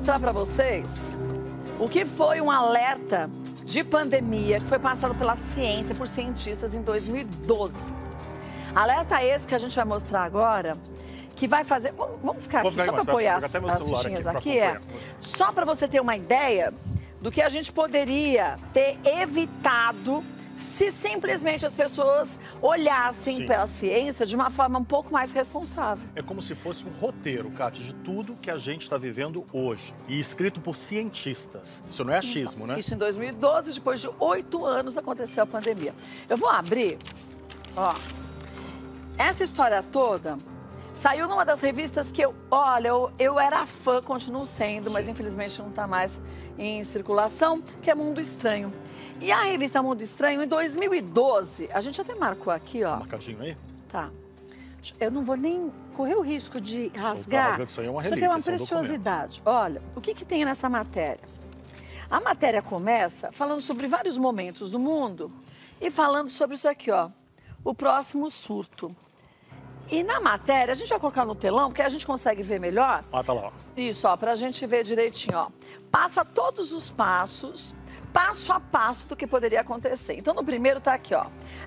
mostrar para vocês o que foi um alerta de pandemia que foi passado pela ciência, por cientistas em 2012. Alerta esse que a gente vai mostrar agora, que vai fazer... Vamos ficar aqui, só para apoiar as fichinhas aqui. Só para você ter uma ideia do que a gente poderia ter evitado se simplesmente as pessoas olhassem pela ciência de uma forma um pouco mais responsável. É como se fosse um roteiro, Kátia, de tudo que a gente está vivendo hoje. E escrito por cientistas. Isso não é achismo, né? Isso em 2012, depois de 8 anos, aconteceu a pandemia. Eu vou abrir, ó. Essa história toda saiu numa das revistas que eu era fã, continuo sendo, mas infelizmente não está mais em circulação, que é Mundo Estranho. E a revista Mundo Estranho, em 2012, a gente até marcou aqui, ó. Marcadinho aí? Tá. Eu não vou nem correr o risco de rasgar. Isso aí é uma relíquia, isso aqui é uma preciosidade. Olha, o que tem nessa matéria? A matéria começa falando sobre vários momentos do mundo e falando sobre isso aqui, ó. O próximo surto. E na matéria, a gente vai colocar no telão, porque a gente consegue ver melhor. Ah, tá lá. Isso, ó, pra gente ver direitinho, ó. Passa todos os passos, passo a passo do que poderia acontecer. Então, no primeiro tá aqui, ó.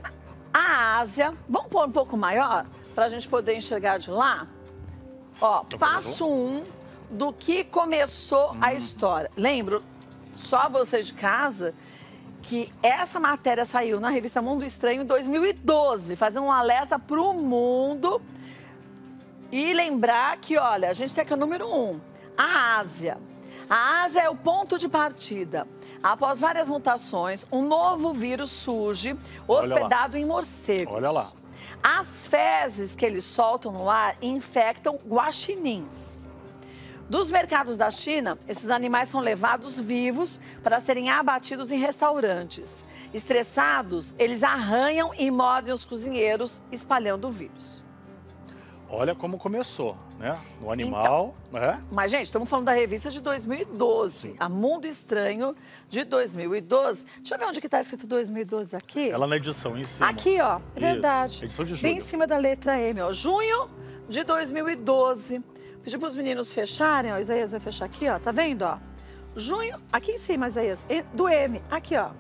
A Ásia, vamos pôr um pouco maior, pra gente poder enxergar de lá. Ó, passo 1 do que começou a história. Lembro, só vocês de casa, que essa matéria saiu na revista Mundo Estranho em 2012, fazendo um alerta para o mundo e lembrar que, olha, a gente tem aqui o número 1, a Ásia. A Ásia é o ponto de partida. Após várias mutações, um novo vírus surge, hospedado em morcegos. Olha lá. As fezes que eles soltam no ar infectam guaxinins. Dos mercados da China, esses animais são levados vivos para serem abatidos em restaurantes. Estressados, eles arranham e mordem os cozinheiros, espalhando o vírus. Olha como começou, né? No animal, né? Mas, gente, estamos falando da revista de 2012, a Mundo Estranho de 2012. Deixa eu ver onde que está escrito 2012 aqui. Ela na edição, em cima. Aqui, ó, é verdade. Isso, edição de julho. Bem em cima da letra M, ó. Junho de 2012. Pedi para os meninos fecharem, ó. Isaías vai fechar aqui, ó. Tá vendo, ó? Junho, aqui em cima, Isaías, do M, aqui, ó.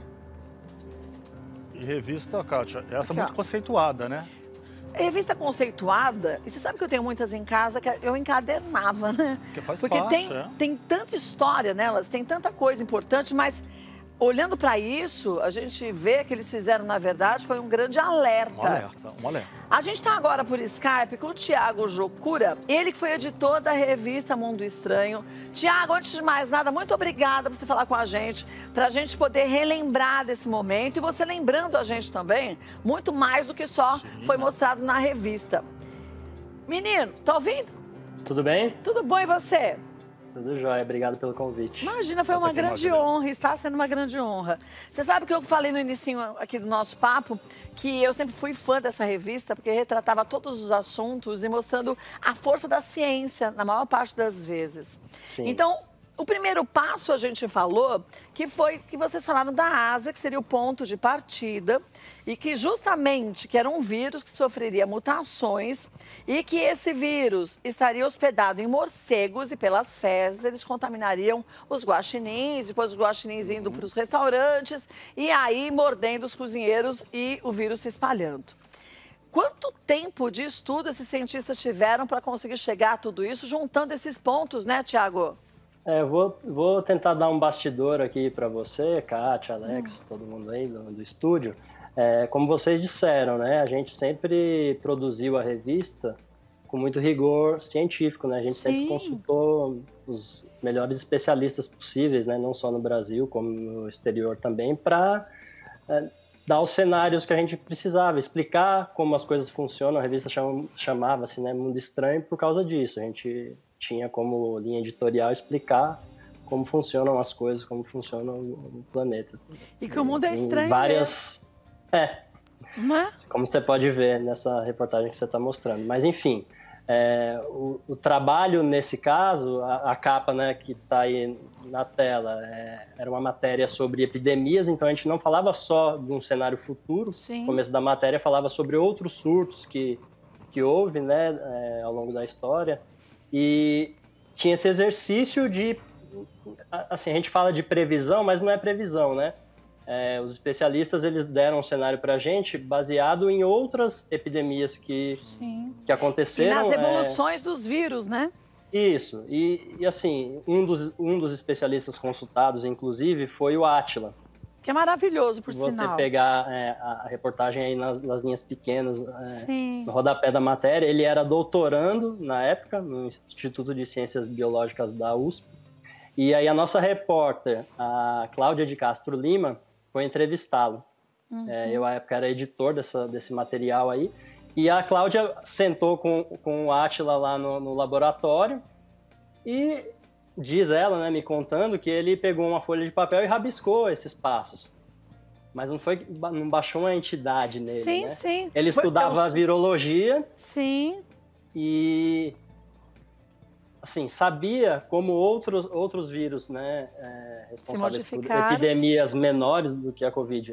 E revista, Kátia, essa aqui, muito conceituada, né? Revista conceituada, e você sabe que eu tenho muitas em casa que eu encadernava, né? Porque tem tanta história nelas, tem tanta coisa importante, mas olhando para isso, a gente vê que eles fizeram, na verdade, foi um grande alerta. Um alerta. A gente está agora por Skype com o Tiago Jocura, ele que foi editor da revista Mundo Estranho. Tiago, antes de mais nada, muito obrigada por você falar com a gente, para a gente poder relembrar desse momento e você lembrando a gente também, muito mais do que só foi mostrado na revista. Menino, tá ouvindo? Tudo bem? Tudo bom, e você? Tudo jóia, obrigado pelo convite. Imagina, foi uma grande honra, está sendo uma grande honra. Você sabe que eu falei no início aqui do nosso papo, que eu sempre fui fã dessa revista, porque retratava todos os assuntos e mostrando a força da ciência, na maior parte das vezes. Sim. Então, o primeiro passo a gente falou, que foi que vocês falaram da Ásia, que seria o ponto de partida, e que justamente que era um vírus que sofreria mutações e que esse vírus estaria hospedado em morcegos e pelas fezes eles contaminariam os guaxinins, depois os guaxinins indo para os restaurantes e aí mordendo os cozinheiros e o vírus se espalhando. Quanto tempo de estudo esses cientistas tiveram para conseguir chegar a tudo isso, juntando esses pontos, né, Tiago? Vou tentar dar um bastidor aqui para você, Kátia, Alex, todo mundo aí do estúdio. Como vocês disseram, né, a gente sempre produziu a revista com muito rigor científico, né? A gente sempre consultou os melhores especialistas possíveis, né, não só no Brasil, como no exterior também, para dar os cenários que a gente precisava, explicar como as coisas funcionam. A revista chamava-se, né, Mundo Estranho por causa disso. A gente tinha como linha editorial explicar como funcionam as coisas, como funciona o planeta. E que o mundo é estranho. Várias... Mas... Como você pode ver nessa reportagem que você está mostrando. Mas, enfim, o trabalho nesse caso, a capa, né, que está aí na tela, era uma matéria sobre epidemias, então a gente não falava só de um cenário futuro. Sim. No começo da matéria falava sobre outros surtos que houve, né, ao longo da história. E tinha esse exercício de, assim, a gente fala de previsão, mas não é previsão, né? Os especialistas, eles deram um cenário para a gente baseado em outras epidemias que aconteceram. E nas evoluções dos vírus, né? Isso. E assim, um dos especialistas consultados, inclusive, foi o Átila. Que é maravilhoso, por sinal. Você pegar a reportagem aí nas linhas pequenas, no rodapé da matéria, ele era doutorando, na época, no Instituto de Ciências Biológicas da USP. E aí a nossa repórter, a Cláudia de Castro Lima, foi entrevistá-lo. Eu, à época, era editor desse material aí. E a Cláudia sentou com o Átila lá no laboratório e diz ela, né, me contando, que ele pegou uma folha de papel e rabiscou esses passos. Mas não baixou uma entidade nele, sim, né? Sim. Ele estudava virologia. Sim. E, assim, sabia como outros vírus, né, responsáveis por epidemias menores do que a Covid,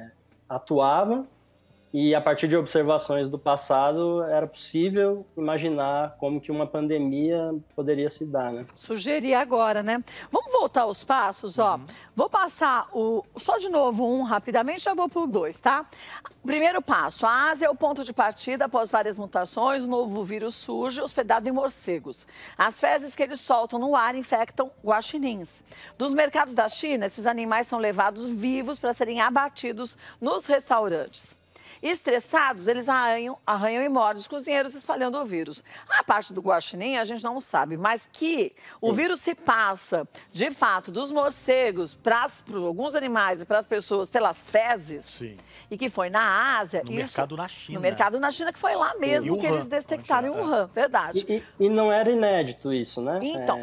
atuavam. E a partir de observações do passado, era possível imaginar como que uma pandemia poderia se dar, né? Sugerir agora, né? Vamos voltar aos passos, ó. Vou passar só de novo um rapidamente, já vou pro 2, tá? Primeiro passo, a Ásia é o ponto de partida após várias mutações, o novo vírus surge hospedado em morcegos. As fezes que eles soltam no ar infectam guaxinins. Dos mercados da China, esses animais são levados vivos para serem abatidos nos restaurantes. Estressados, eles arranham e mordem os cozinheiros espalhando o vírus. A parte do guaxinim a gente não sabe, mas que o vírus se passa, de fato, dos morcegos para alguns animais e para as pessoas pelas fezes. Sim. E que foi na Ásia. No mercado na China. No mercado na China, que foi lá mesmo que eles detectaram em Wuhan, verdade. E não era inédito isso, né? Então,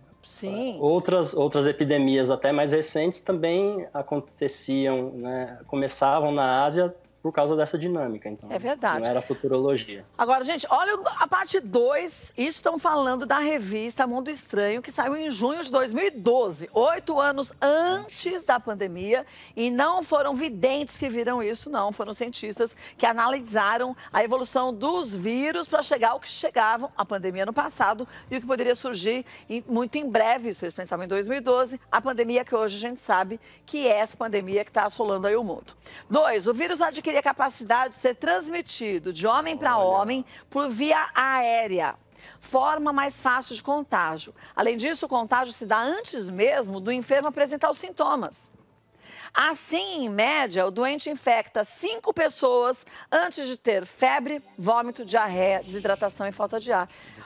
sim. Outras epidemias até mais recentes também aconteciam, né? Começavam na Ásia por causa dessa dinâmica, então. É verdade. Não era futurologia. Agora, gente, olha a parte 2. Isso estão falando da revista Mundo Estranho, que saiu em junho de 2012, 8 anos antes da pandemia. E não foram videntes que viram isso, não. Foram cientistas que analisaram a evolução dos vírus para chegar ao que chegavam a pandemia no passado e o que poderia surgir muito em breve. Isso eles pensavam em 2012, a pandemia que hoje a gente sabe que é essa pandemia que está assolando aí o mundo. 2, o vírus adquiriu a capacidade de ser transmitido de homem para homem por via aérea. Forma mais fácil de contágio. Além disso, o contágio se dá antes mesmo do enfermo apresentar os sintomas. Assim, em média, o doente infecta 5 pessoas antes de ter febre, vômito, diarreia, desidratação e falta de ar.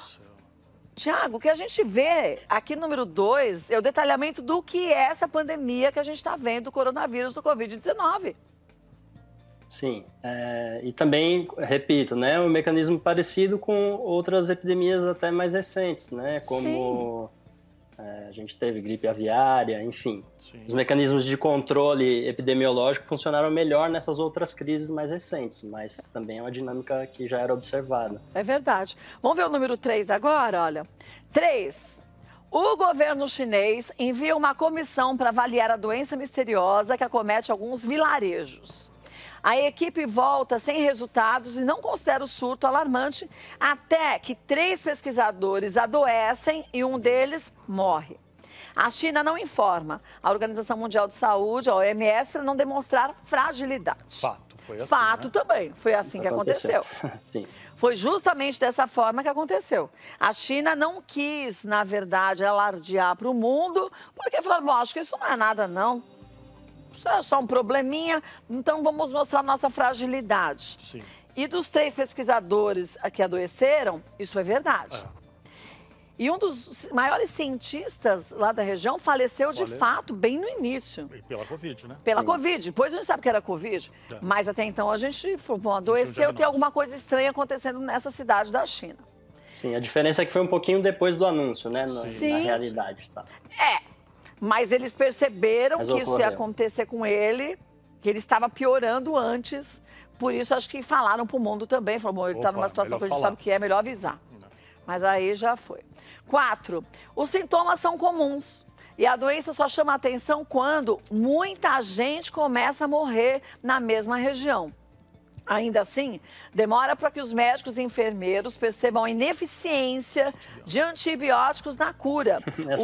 Tiago, o que a gente vê aqui no número 2 é o detalhamento do que é essa pandemia que a gente está vendo do coronavírus, do Covid-19. Sim, e também, repito, né, um mecanismo parecido com outras epidemias até mais recentes, né, como a gente teve gripe aviária, enfim. Sim. Os mecanismos de controle epidemiológico funcionaram melhor nessas outras crises mais recentes, mas também é uma dinâmica que já era observada. É verdade. Vamos ver o número 3 agora, olha. 3. O governo chinês envia uma comissão para avaliar a doença misteriosa que acomete alguns vilarejos. A equipe volta sem resultados e não considera o surto alarmante até que 3 pesquisadores adoecem e um deles morre. A China não informa a Organização Mundial de Saúde, a OMS, para não demonstrar fragilidade. Fato, foi assim. Fato, né? Também, foi assim que aconteceu. Sim. Foi justamente dessa forma que aconteceu. A China não quis, na verdade, alardear para o mundo, porque falou, bom, acho que isso não é nada, não. Isso é só um probleminha, então vamos mostrar nossa fragilidade. Sim. E dos 3 pesquisadores que adoeceram, isso é verdade. E um dos maiores cientistas lá da região faleceu de fato bem no início. E pela Covid, né? Pela Covid. Depois a gente sabe que era Covid, mas até então a gente falou, bom, adoeceu, tem alguma coisa estranha acontecendo nessa cidade da China. Sim, a diferença é que foi um pouquinho depois do anúncio, né? Na realidade, tá? Mas eles perceberam que isso ia acontecer com ele, que ele estava piorando antes. Por isso, acho que falaram para o mundo também. Falaram, bom, ele está numa situação que a gente sabe o que é, melhor avisar. Mas aí já foi. 4. Os sintomas são comuns. E a doença só chama a atenção quando muita gente começa a morrer na mesma região. Ainda assim, demora para que os médicos e enfermeiros percebam a ineficiência de antibióticos na cura.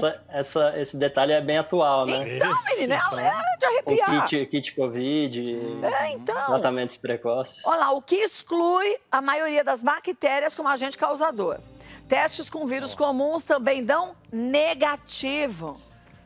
Esse detalhe é bem atual, né? Então, menina, é de arrepiar. O kit Covid, então, tratamentos precoces. Olha lá, o que exclui a maioria das bactérias como agente causador. Testes com vírus comuns também dão negativo.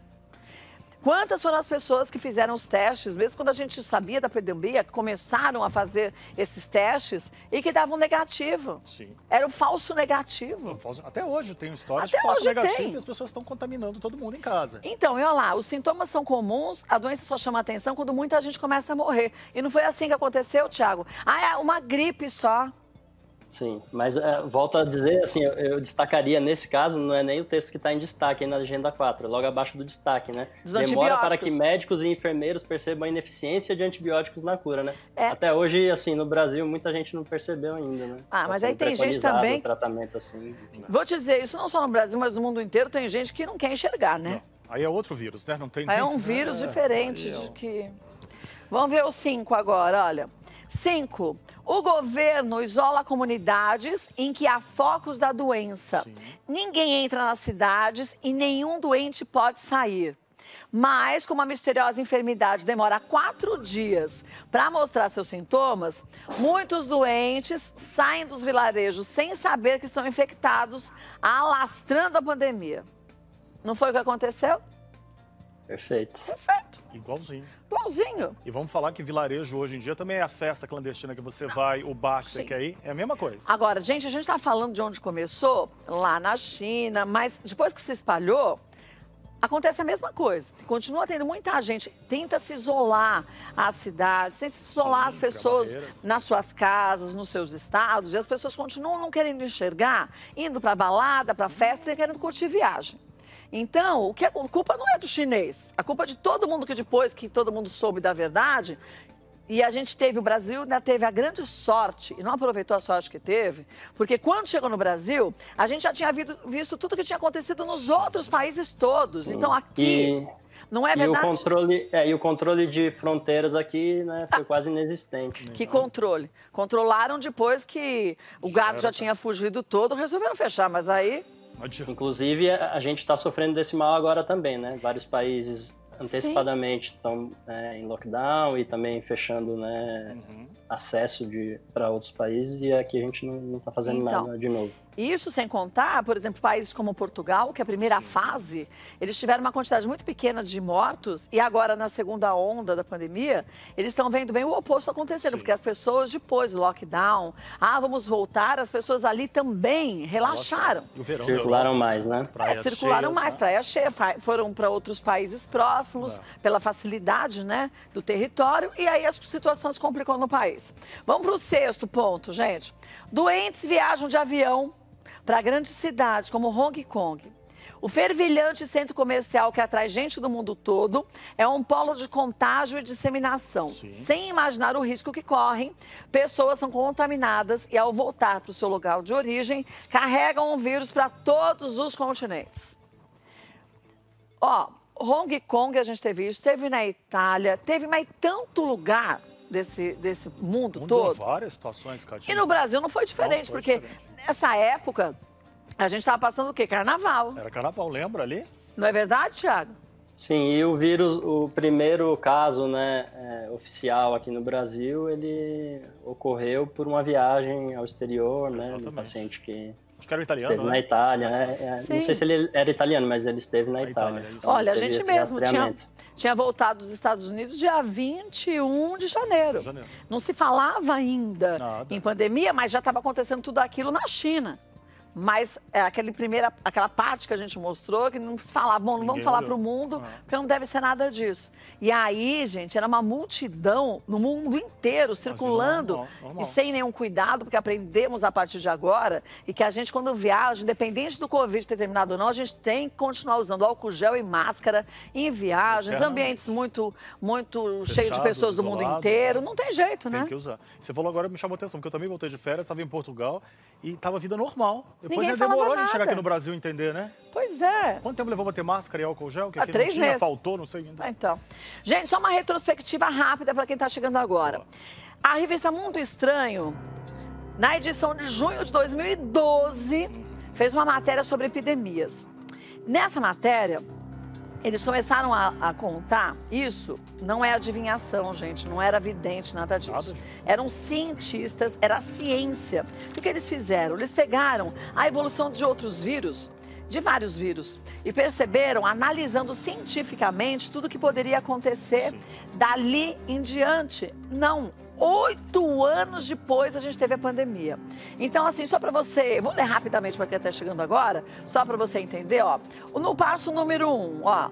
Quantas foram as pessoas que fizeram os testes, mesmo quando a gente sabia da pandemia, que começaram a fazer esses testes e que davam negativo? Sim. Era um falso negativo. Até hoje tem histórias de falso negativo e as pessoas estão contaminando todo mundo em casa. Então, e olha lá, os sintomas são comuns, a doença só chama atenção quando muita gente começa a morrer. E não foi assim que aconteceu, Thiago? É uma gripe só. Sim, mas volto a dizer, assim, eu destacaria nesse caso, não é nem o texto que está em destaque aí na Agenda 4, é logo abaixo do destaque, né? Demora para que médicos e enfermeiros percebam a ineficiência de antibióticos na cura, né? Até hoje, assim, no Brasil, muita gente não percebeu ainda, né? Mas aí tem gente também... tratamento assim. Vou te dizer, isso não só no Brasil, mas no mundo inteiro, tem gente que não quer enxergar, né? Não. Aí é outro vírus, né? Não tem... Aí é um vírus diferente de que... Vamos ver o 5 agora, olha. 5. O governo isola comunidades em que há focos da doença. Sim. Ninguém entra nas cidades e nenhum doente pode sair. Mas, como a misteriosa enfermidade demora 4 dias para mostrar seus sintomas, muitos doentes saem dos vilarejos sem saber que estão infectados, alastrando a pandemia. Não foi o que aconteceu? Perfeito. Igualzinho. Igualzinho. E vamos falar que vilarejo hoje em dia também é a festa clandestina que você vai, o bar que você quer ir, é a mesma coisa. Agora, gente, a gente está falando de onde começou, lá na China, mas depois que se espalhou, acontece a mesma coisa. Continua tendo muita gente, tenta se isolar as cidades, tenta se isolar as pessoas nas suas casas, nos seus estados, e as pessoas continuam não querendo enxergar, indo para balada, para festa e querendo curtir viagem. Então, a culpa não é do chinês, a culpa é de todo mundo que depois que todo mundo soube da verdade, e o Brasil ainda teve a grande sorte, e não aproveitou a sorte que teve, porque quando chegou no Brasil, a gente já tinha visto tudo que tinha acontecido nos outros países todos. Sim. Então, aqui... Não é verdade? E o controle de fronteiras aqui, né, foi quase inexistente. Né? Que controle? Controlaram depois que o gado já tinha fugido todo, resolveram fechar, mas aí... Inclusive, a gente está sofrendo desse mal agora também, né? Vários países antecipadamente estão em lockdown e também fechando, né, acesso para outros países, e aqui a gente não está fazendo nada de novo. Isso sem contar, por exemplo, países como Portugal, que a primeira fase, eles tiveram uma quantidade muito pequena de mortos, e agora na segunda onda da pandemia, eles estão vendo bem o oposto acontecendo, porque as pessoas depois do lockdown, vamos voltar, as pessoas ali também relaxaram. E o verão circularam mais, né? Circularam mais, praia cheia, foram para outros países próximos, pela facilidade, né, do território, e aí as situações complicam no país. Vamos para o 6º ponto, gente. Doentes viajam de avião para grandes cidades como Hong Kong. O fervilhante centro comercial que atrai gente do mundo todo é um polo de contágio e disseminação. Sim. Sem imaginar o risco que correm, pessoas são contaminadas e, ao voltar para o seu lugar de origem, carregam o vírus para todos os continentes. Hong Kong a gente teve isso, teve na Itália, teve mais tanto lugar desse mundo todo. Várias situações, Cátia. E no Brasil não foi diferente, porque nessa época a gente estava passando o quê? Carnaval. Era carnaval, lembra ali? Não é verdade, Thiago? Sim, e o vírus, o primeiro caso, né, oficial aqui no Brasil, ele ocorreu por uma viagem ao exterior, né, de um paciente que... Acho que era italiano, esteve na Itália, não sei se ele era italiano, mas ele esteve na Itália. Então, olha, a gente mesmo tinha voltado dos Estados Unidos dia 21 de janeiro. Não se falava ainda em pandemia, mas já estava acontecendo tudo aquilo na China. Mas aquela parte que a gente mostrou, que não se falava, bom, não vamos falar para o mundo, porque não deve ser nada disso. E aí, gente, era uma multidão no mundo inteiro, circulando, e sem nenhum cuidado, porque aprendemos a partir de agora, e que a gente, quando viaja, independente do Covid ter terminado ou não, a gente tem que continuar usando álcool gel e máscara em viagens, ambientes muito cheios de pessoas do mundo inteiro. Não tem jeito, né? Tem que usar. Você falou agora, me chamou a atenção, porque eu também voltei de férias, estava em Portugal, e estava vida normal. Depois demorou a gente chegar aqui no Brasil e entender, né? Pois é. Quanto tempo levou para ter máscara e álcool gel? Que aqui 3 não tinha, meses. Faltou, não sei ainda. Então, gente, só uma retrospectiva rápida para quem está chegando agora. A revista Mundo Estranho, na edição de junho de 2012, fez uma matéria sobre epidemias. Nessa matéria, eles começaram a contar, isso não é adivinhação, gente, não era vidente, nada disso. Eram cientistas, era a ciência. O que eles fizeram? Eles pegaram a evolução de outros vírus, de vários vírus, e perceberam, analisando cientificamente, tudo que poderia acontecer dali em diante. Não, 8 anos depois a gente teve a pandemia. Então, assim, só para você... Vou ler rapidamente para quem está chegando agora, só para você entender, ó. No passo número 1, ó.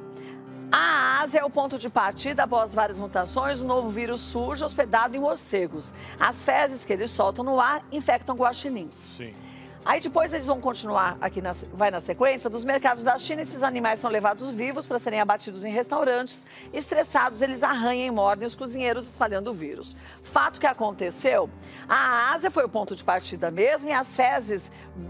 A Ásia é o ponto de partida após várias mutações. O novo vírus surge hospedado em morcegos. As fezes que eles soltam no ar infectam guaxinins. Sim. Aí depois eles vão continuar aqui, vai na sequência, dos mercados da China, esses animais são levados vivos para serem abatidos em restaurantes. Estressados, eles arranham e mordem os cozinheiros, espalhando o vírus. Fato que aconteceu, a Ásia foi o ponto de partida mesmo, e as fezes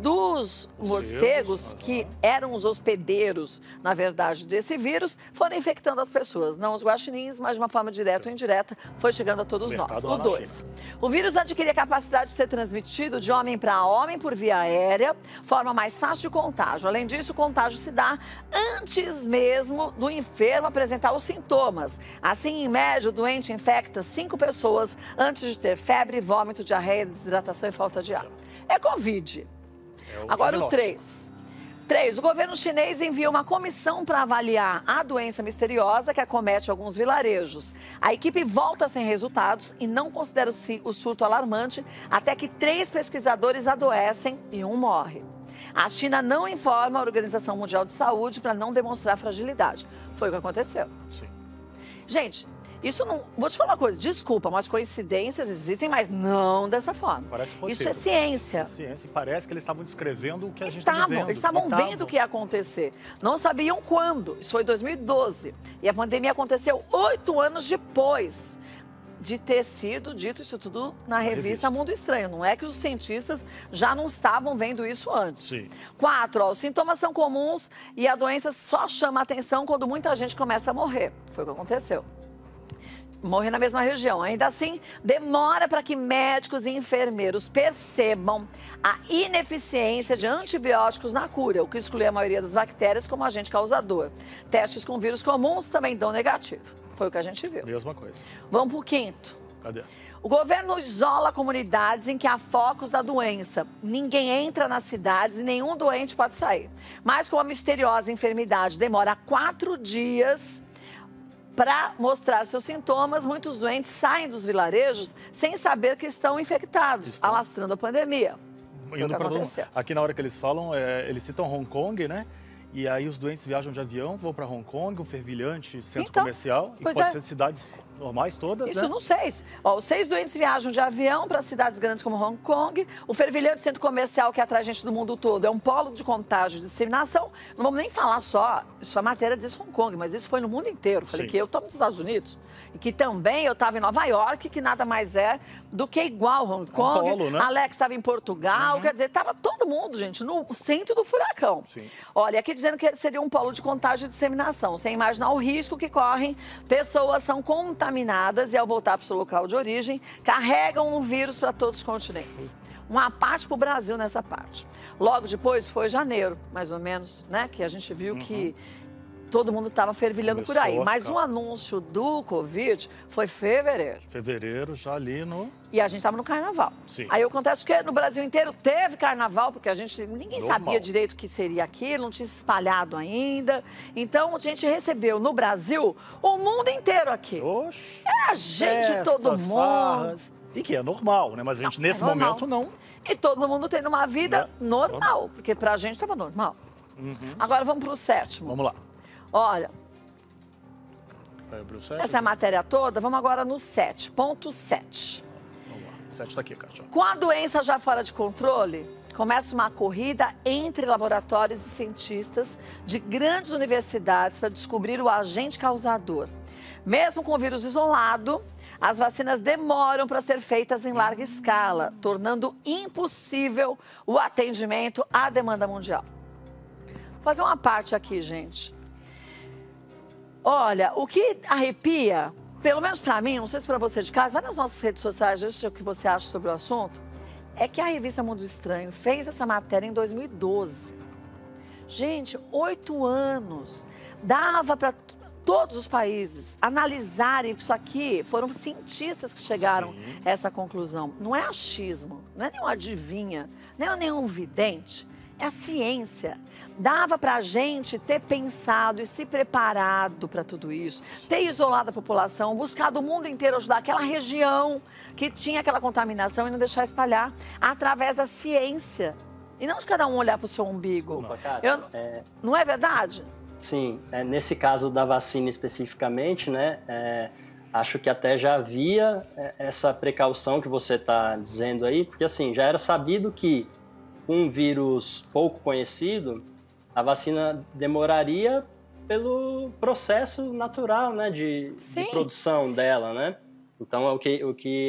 dos morcegos, que eram os hospedeiros, na verdade, desse vírus, foram infectando as pessoas. Não os guaxinins, mas de uma forma direta ou indireta, foi chegando a todos nós. O 2. O vírus adquiria a capacidade de ser transmitido de homem para homem por via aérea, forma mais fácil de contágio. Além disso, o contágio se dá antes mesmo do enfermo apresentar os sintomas. Assim, em média, o doente infecta 5 pessoas antes de ter febre, vômito, diarreia, desidratação e falta de ar. É Covid. Agora o 3. 3. O governo chinês envia uma comissão para avaliar a doença misteriosa que acomete alguns vilarejos. A equipe volta sem resultados e não considera o surto alarmante até que 3 pesquisadores adoecem e 1 morre. A China não informa a Organização Mundial de Saúde para não demonstrar fragilidade. Foi o que aconteceu. Sim. Gente, isso não... Vou te falar uma coisa, desculpa, mas coincidências existem, mas não dessa forma. Parece roteiro. Isso é ciência. É ciência. E parece que eles estavam descrevendo o que a gente está vivendo. Eles estavam vendo o que ia acontecer. Não sabiam quando. Isso foi em 2012. E a pandemia aconteceu 8 anos depois de ter sido dito isso tudo na revista Mundo Estranho. Não é que os cientistas já não estavam vendo isso antes. Sim. 4, ó, os sintomas são comuns e a doença só chama atenção quando muita gente começa a morrer. Foi o que aconteceu. Morrer na mesma região. Ainda assim, demora para que médicos e enfermeiros percebam a ineficiência de antibióticos na cura, o que exclui a maioria das bactérias como agente causador. Testes com vírus comuns também dão negativo. Foi o que a gente viu. Mesma coisa. Vamos para o 5º. Cadê? O governo isola comunidades em que há focos da doença. Ninguém entra nas cidades e nenhum doente pode sair. Mas como a misteriosa enfermidade demora 4 dias... para mostrar seus sintomas, muitos doentes saem dos vilarejos sem saber que estão infectados, alastrando a pandemia. Aqui na hora que eles falam, eles citam Hong Kong, né? E aí os doentes viajam de avião, vão para Hong Kong, um fervilhante centro comercial, e pode ser cidades normais todas, Isso né? não sei. Ó, os 6 doentes viajam de avião para cidades grandes como Hong Kong. O fervilhante centro comercial que atrai gente do mundo todo é um polo de contágio e disseminação. Não vamos nem falar só, isso a matéria diz Hong Kong, mas isso foi no mundo inteiro. Falei que eu estou nos Estados Unidos e que também eu estava em Nova York, que nada mais é do que igual Hong Kong. Polo, né? Alex estava em Portugal, quer dizer, estava todo mundo, gente, no centro do furacão. Sim. Olha, aqui dizendo que seria um polo de contágio e disseminação, sem imaginar o risco que correm. Pessoas são contaminadas e, ao voltar para o seu local de origem, carregam um vírus para todos os continentes. Uma parte para o Brasil nessa parte. Logo depois foi janeiro, mais ou menos, né? Que a gente viu que todo mundo estava fervilhando por aí. Mas o anúncio do Covid foi fevereiro. Fevereiro, já ali no... E a gente estava no carnaval. Sim. Aí acontece que no Brasil inteiro teve carnaval, porque ninguém sabia direito o que seria aquilo, não tinha se espalhado ainda. Então a gente recebeu no Brasil o mundo inteiro aqui. Oxe, era gente de todo mundo. Farras, e que é normal, né? Mas a gente nesse momento não. E todo mundo tendo uma vida normal, porque pra gente estava normal. Agora vamos pro 7º. Vamos lá. Olha, essa é a matéria toda, vamos agora no 7, ponto 7. Vamos lá, 7 está aqui, Kátia. Com a doença já fora de controle, começa uma corrida entre laboratórios e cientistas de grandes universidades para descobrir o agente causador. Mesmo com o vírus isolado, as vacinas demoram para ser feitas em larga escala, tornando impossível o atendimento à demanda mundial. Vou fazer uma parte aqui, gente. Olha, o que arrepia pelo menos para mim, não sei se para você de casa, vai nas nossas redes sociais, deixa o que você acha sobre o assunto, é que a revista Mundo Estranho fez essa matéria em 2012. Gente, 8 anos, dava para todos os países analisarem isso aqui, foram cientistas que chegaram a essa conclusão. Não é achismo, não é nenhum adivinha, não é nenhum vidente, é a ciência. Dava para a gente ter pensado e se preparado para tudo isso, ter isolado a população, buscado o mundo inteiro ajudar aquela região que tinha aquela contaminação e não deixar espalhar através da ciência. E não de cada um olhar para o seu umbigo. Desculpa, Kátia, não é verdade? Sim, nesse caso da vacina especificamente, né, acho que até já havia essa precaução que você está dizendo aí, porque assim, já era sabido que um vírus pouco conhecido, a vacina demoraria pelo processo natural, né, de produção dela, né? Então, o que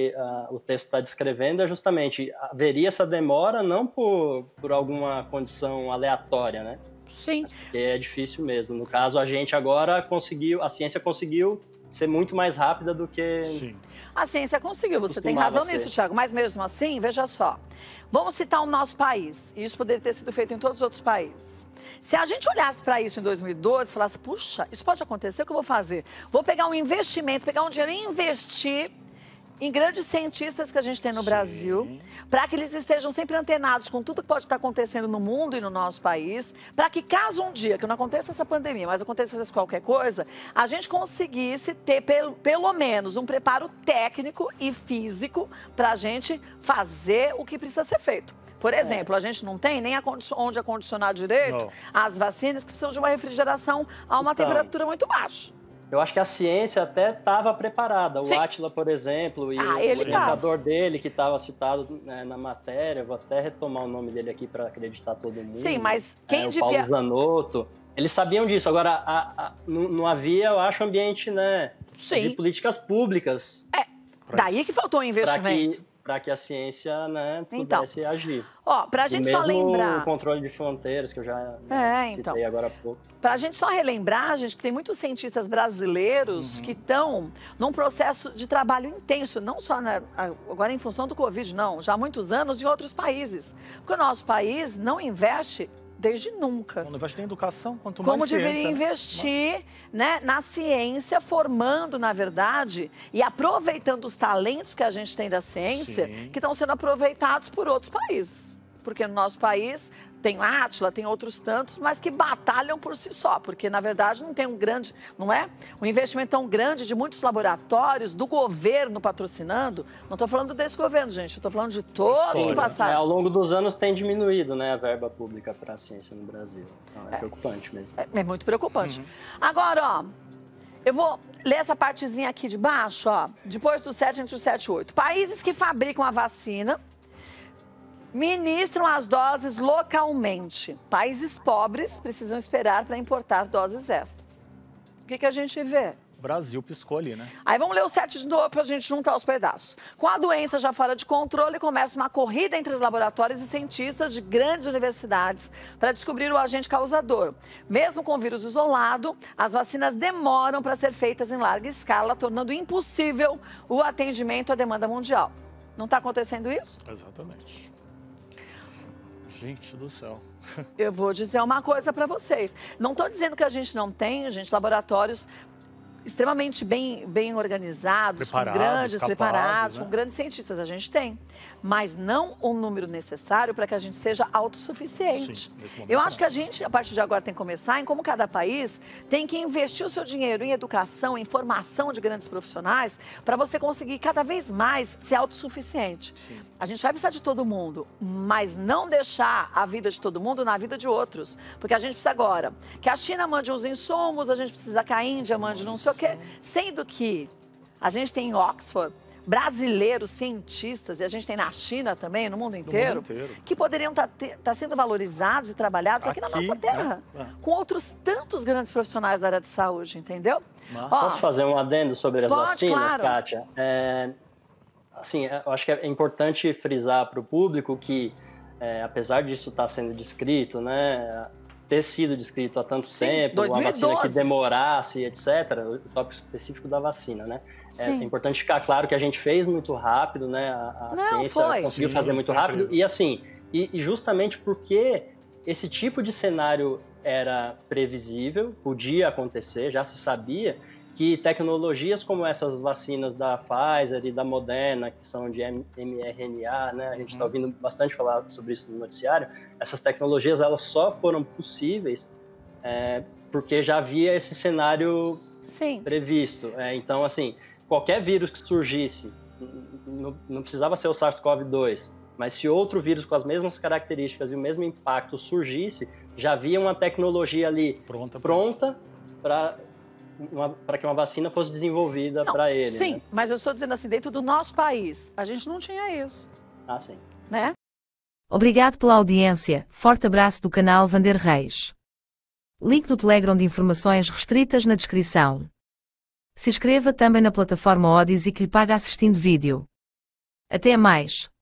o texto está descrevendo é justamente, haveria essa demora não por alguma condição aleatória, né? Sim. Mas porque é difícil mesmo. No caso, a gente agora a ciência conseguiu ser muito mais rápida do que... Sim. A ciência conseguiu, você tem razão nisso, Thiago. Mas mesmo assim, veja só, vamos citar o nosso país, e isso poderia ter sido feito em todos os outros países. Se a gente olhasse para isso em 2012 e falasse, puxa, isso pode acontecer, o que eu vou fazer? Vou pegar um investimento, pegar um dinheiro e investir em grandes cientistas que a gente tem no Brasil, para que eles estejam sempre antenados com tudo que pode estar acontecendo no mundo e no nosso país, para que caso um dia, que não aconteça essa pandemia, mas acontecesse qualquer coisa, a gente conseguisse ter pelo menos um preparo técnico e físico para a gente fazer o que precisa ser feito. Por exemplo, a gente não tem nem onde acondicionar direito as vacinas que precisam de uma refrigeração a uma temperatura muito baixa. Eu acho que a ciência até estava preparada. O Átila, por exemplo, e o orientador dele, que estava citado na matéria, vou até retomar o nome dele aqui para acreditar todo mundo. Sim, mas quem o Paulo Zanotto, eles sabiam disso. Agora, não havia, eu acho, ambiente, né, de políticas públicas. Daí que faltou o investimento. Para que a ciência, né, pudesse agir. Ó, pra gente só lembrar... o controle de fronteiras, que eu já citei agora há pouco. Pra gente só relembrar, gente, que tem muitos cientistas brasileiros que estão num processo de trabalho intenso, não só agora em função do Covid, não, já há muitos anos em outros países. Porque o nosso país não investe desde nunca. Não investe em educação, quanto mais como ciência. Deveria investir, né, na ciência, formando, na verdade, e aproveitando os talentos que a gente tem da ciência, que estão sendo aproveitados por outros países. Porque no nosso país tem o Átila, tem outros tantos, mas que batalham por si só, porque, na verdade, não tem um investimento tão grande de muitos laboratórios, do governo patrocinando. Não estou falando desse governo, gente, estou falando de todos que passaram. Ao longo dos anos tem diminuído, né, a verba pública para a ciência no Brasil. Então, é preocupante mesmo. É muito preocupante. Agora, ó, eu vou ler essa partezinha aqui de baixo, ó, depois do 7, entre o 7 e 8. Países que fabricam a vacina ministram as doses localmente. Países pobres precisam esperar para importar doses extras. O que a gente vê? O Brasil piscou ali, né? Aí vamos ler o 7 de novo para a gente juntar os pedaços. Com a doença já fora de controle, começa uma corrida entre os laboratórios e cientistas de grandes universidades para descobrir o agente causador. Mesmo com o vírus isolado, as vacinas demoram para ser feitas em larga escala, tornando impossível o atendimento à demanda mundial. Não está acontecendo isso? Exatamente. Gente do céu. Eu vou dizer uma coisa para vocês. Não estou dizendo que a gente não tem, gente, laboratórios extremamente bem organizados, preparados, né? Com grandes cientistas. A gente tem, mas não o número necessário para que a gente seja autossuficiente. Eu acho que a gente, a partir de agora, tem que começar em como cada país tem que investir o seu dinheiro em educação, em formação de grandes profissionais, para você conseguir cada vez mais ser autossuficiente. Sim. A gente vai precisar de todo mundo, mas não deixar a vida de todo mundo na vida de outros. Porque a gente precisa agora que a China mande os insumos, a gente precisa que a Índia mande não sei o quê. Sendo que a gente tem em Oxford brasileiros cientistas, e a gente tem na China também, no mundo inteiro, que poderiam estar sendo valorizados e trabalhados aqui na nossa terra, com outros tantos grandes profissionais da área de saúde, entendeu? Posso fazer um adendo sobre as vacinas, claro. Kátia? Assim, eu acho que é importante frisar para o público que, apesar disso estar sendo descrito, né, ter sido descrito há tanto tempo, 2012. uma vacina que demorasse, etc., o tópico específico da vacina, né? É importante ficar claro que a gente fez muito rápido, né? A ciência conseguiu fazer muito rápido. E assim, e justamente porque esse tipo de cenário era previsível, podia acontecer, já se sabia que tecnologias como essas vacinas da Pfizer e da Moderna, que são de mRNA, né? A gente está ouvindo bastante falar sobre isso no noticiário. Essas tecnologias elas só foram possíveis porque já havia esse cenário previsto. Então, assim, qualquer vírus que surgisse, não precisava ser o SARS-CoV-2, mas se outro vírus com as mesmas características e o mesmo impacto surgisse, já havia uma tecnologia ali pronta para que uma vacina fosse desenvolvida para ele. Sim, né? Mas eu estou dizendo assim, dentro do nosso país, a gente não tinha isso. Ah, sim. Né? Obrigado pela audiência. Forte abraço do canal Vander Reis. Link do Telegram de informações restritas na descrição. Se inscreva também na plataforma Odysee que lhe paga assistindo vídeo. Até mais.